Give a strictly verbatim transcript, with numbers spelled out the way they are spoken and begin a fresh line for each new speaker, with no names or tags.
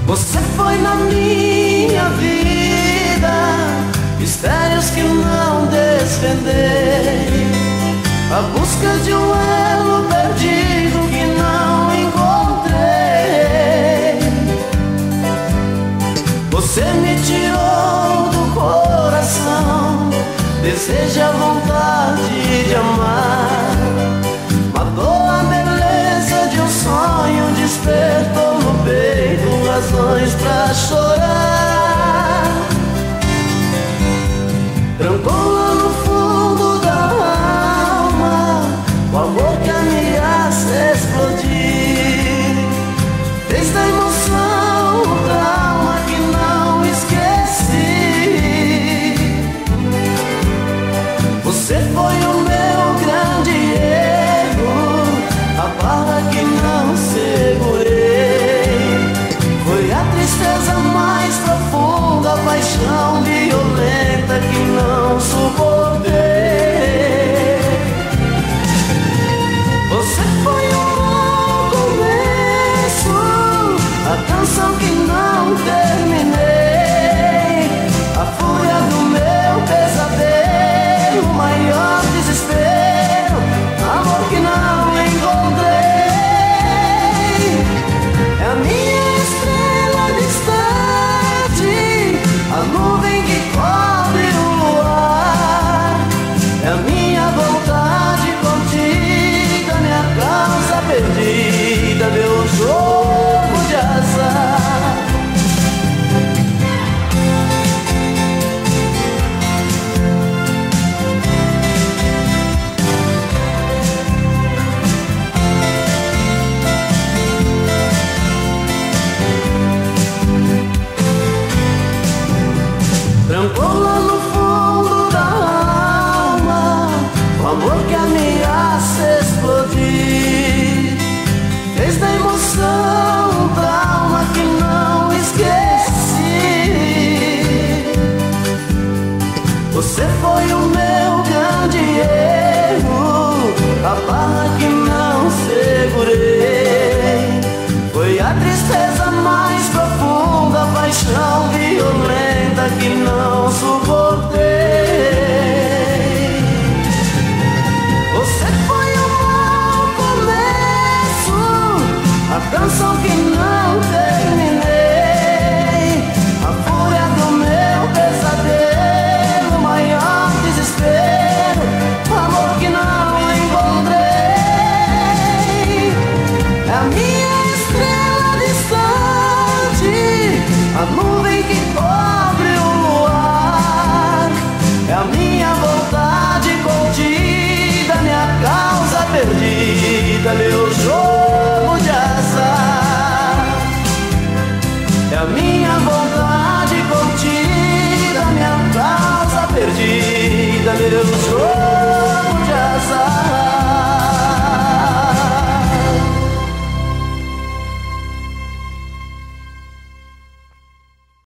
Você foi na minha vida, mistérios que não desvendei, a busca de um elo perdido que não encontrei. Você me tirou do coração, deseja a vontade de amar, matou a beleza de um sonho, despertou no peito razões pra chorar. Trancou lá no fundo da alma o amor que ameaça explodir, fez da emoção um trauma que não esqueci. Você foi o meu grande erro, a barra que não segurei, foi a tristeza mais profunda, a paixão violenta que não suportei. Você foi um bom começo, a canção que não terminei, a fúria do meu pesadelo, o maior desespero, amor que não encontrei. É a minha estrela distante, a nuvem que cobre o luar, é a minha vontade contida, minha causa perdida, meu jogo de azar. Trancou lá no fundo da alma o amor que ameaça explodir, fez da emoção um trauma que não esqueci. Você foi o meu grande erro, a barra que não segurei, foi a tristeza mais profunda, a paixão violenta que não suportei. Você foi um mau começo, a canção que não terminei, a fúria do meu pesadelo, o maior desespero, amor que não encontrei. É a minha estrela distante, a nuvem que cobre o luar, é a minha vontade contida, minha causa perdida, meu jogo de azar. É a minha vontade contida, minha causa perdida, meu jogo de azar.